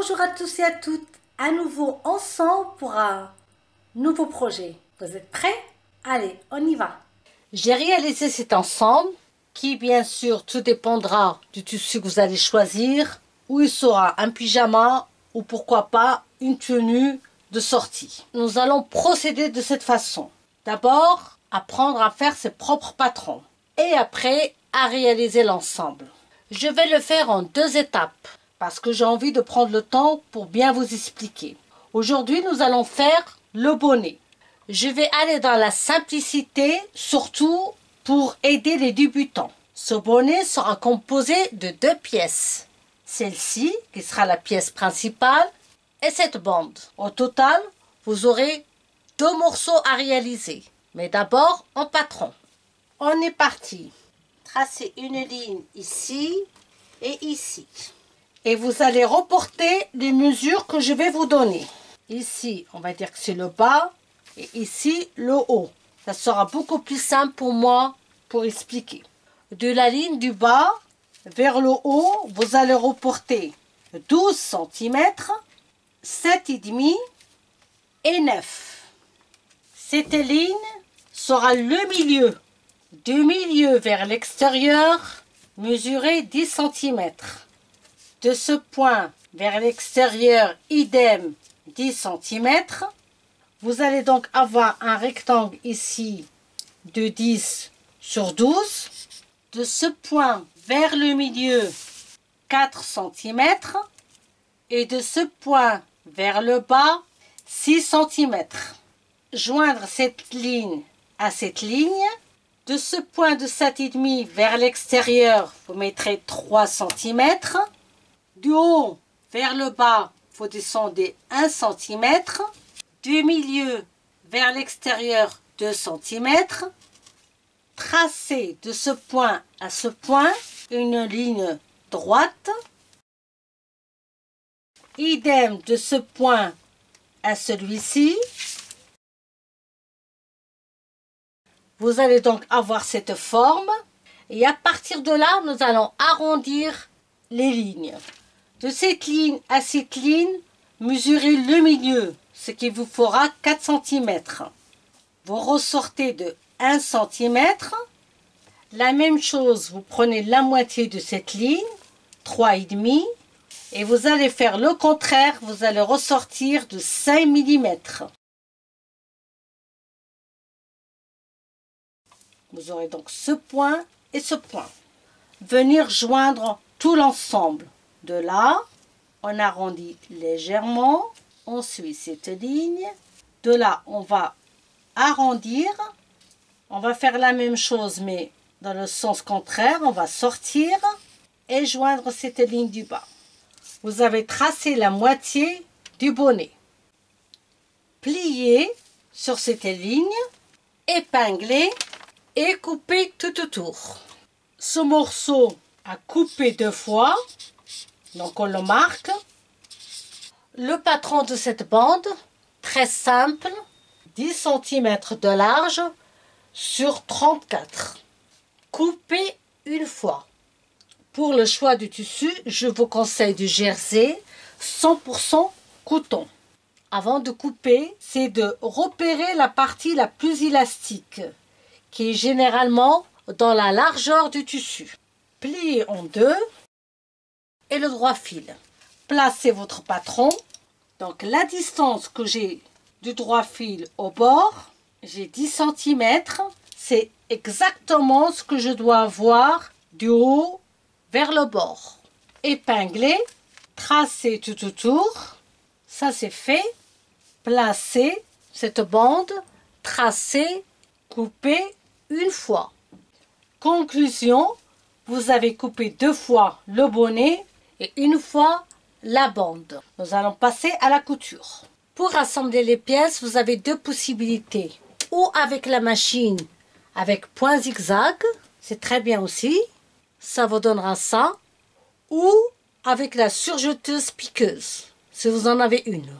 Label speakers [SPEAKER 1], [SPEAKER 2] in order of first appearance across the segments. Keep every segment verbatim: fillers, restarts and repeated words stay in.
[SPEAKER 1] Bonjour à tous et à toutes, à nouveau ensemble pour un nouveau projet. Vous êtes prêts? Allez, on y va. J'ai réalisé cet ensemble qui, bien sûr, tout dépendra du tissu que vous allez choisir, où il sera un pyjama ou pourquoi pas une tenue de sortie. Nous allons procéder de cette façon. D'abord, apprendre à faire ses propres patrons et après à réaliser l'ensemble. Je vais le faire en deux étapes parce que j'ai envie de prendre le temps pour bien vous expliquer. Aujourd'hui, nous allons faire le bonnet. Je vais aller dans la simplicité, surtout pour aider les débutants. Ce bonnet sera composé de deux pièces. Celle-ci, qui sera la pièce principale, et cette bande. Au total, vous aurez deux morceaux à réaliser. Mais d'abord, en patron. On est parti. Tracez une ligne ici et ici. Et vous allez reporter les mesures que je vais vous donner. Ici, on va dire que c'est le bas et ici, le haut. Ça sera beaucoup plus simple pour moi pour expliquer. De la ligne du bas vers le haut, vous allez reporter douze centimètres, sept virgule cinq et neuf. Cette ligne sera le milieu. Du milieu vers l'extérieur, mesurez dix centimètres. De ce point vers l'extérieur, idem, dix centimètres. Vous allez donc avoir un rectangle ici de dix sur douze. De ce point vers le milieu, quatre centimètres. Et de ce point vers le bas, six centimètres. Joindre cette ligne à cette ligne. De ce point de sept virgule cinq vers l'extérieur, vous mettrez trois centimètres. Du haut vers le bas, vous descendez un centimètre. Du milieu vers l'extérieur, deux centimètres. Tracez de ce point à ce point une ligne droite. Idem de ce point à celui-ci. Vous allez donc avoir cette forme. Et à partir de là, nous allons arrondir les lignes. De cette ligne à cette ligne, mesurez le milieu, ce qui vous fera quatre centimètres. Vous ressortez de un centimètre. La même chose, vous prenez la moitié de cette ligne, trois virgule cinq. Et vous allez faire le contraire, vous allez ressortir de cinq millimètres. Vous aurez donc ce point et ce point. Venir joindre tout l'ensemble. De là, on arrondit légèrement. On suit cette ligne. De là, on va arrondir. On va faire la même chose, mais dans le sens contraire. On va sortir et joindre cette ligne du bas. Vous avez tracé la moitié du bonnet. Pliez sur cette ligne, épinglez et coupez tout autour. Ce morceau à couper deux fois, donc on le marque. Le patron de cette bande, très simple, dix centimètres de large sur trente-quatre. Coupez une fois. Pour le choix du tissu, je vous conseille du jersey cent pour cent coton. Avant de couper, c'est de repérer la partie la plus élastique, qui est généralement dans la largeur du tissu. Pliez en deux et le droit fil. Placez votre patron. Donc la distance que j'ai du droit fil au bord, j'ai dix centimètres. C'est exactement ce que je dois avoir du haut vers le bord. Épinglez, tracez tout autour. Ça c'est fait. Placez cette bande, tracez, coupez une fois. Conclusion, vous avez coupé deux fois le bonnet et une fois la bande. Nous allons passer à la couture. Pour assembler les pièces, vous avez deux possibilités. Ou avec la machine, avec point zigzag, c'est très bien aussi. Ça vous donnera ça. Ou avec la surjeteuse piqueuse, si vous en avez une.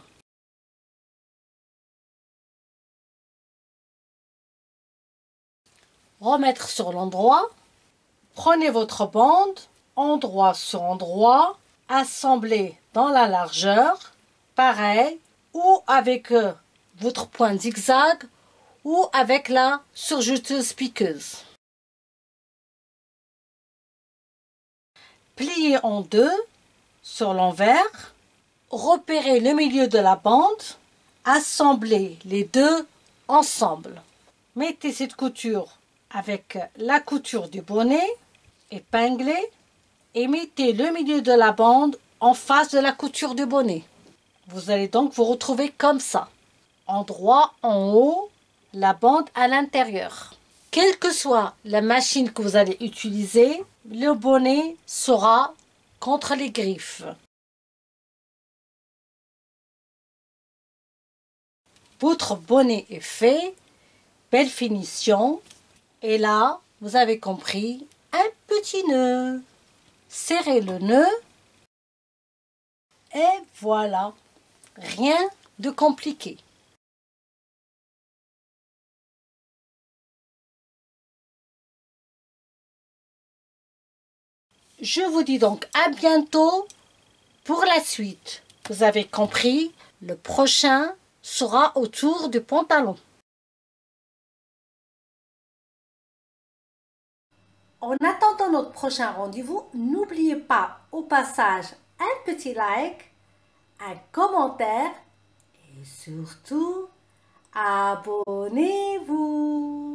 [SPEAKER 1] Remettre sur l'endroit. Prenez votre bande, endroit sur endroit, assembler dans la largeur, pareil, ou avec euh, votre pointe zigzag ou avec la surjeteuse piqueuse. Pliez en deux sur l'envers, repérez le milieu de la bande, assemblez les deux ensemble. Mettez cette couture avec la couture du bonnet, épinglez et mettez le milieu de la bande en face de la couture du bonnet. Vous allez donc vous retrouver comme ça. Endroit en haut, la bande à l'intérieur. Quelle que soit la machine que vous allez utiliser, le bonnet sera contre les griffes. Votre bonnet est fait, belle finition. Et là, vous avez compris, un petit nœud. Serrez le nœud. Et voilà, rien de compliqué. Je vous dis donc à bientôt pour la suite. Vous avez compris, le prochain sera autour du pantalon. En attendant notre prochain rendez-vous, n'oubliez pas au passage un petit like, un commentaire et surtout abonnez-vous.